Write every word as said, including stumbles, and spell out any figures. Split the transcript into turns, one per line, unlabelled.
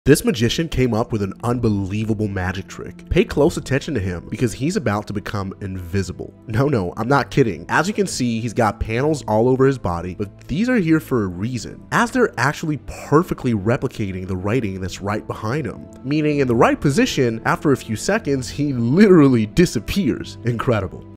This magician came up with an unbelievable magic trick. Pay close attention to him because he's about to become invisible. No, no, I'm not kidding. As you can see, he's got panels all over his body, but these are here for a reason, as they're actually perfectly replicating the writing that's right behind him. Meaning in the right position, after a few seconds, he literally disappears. Incredible.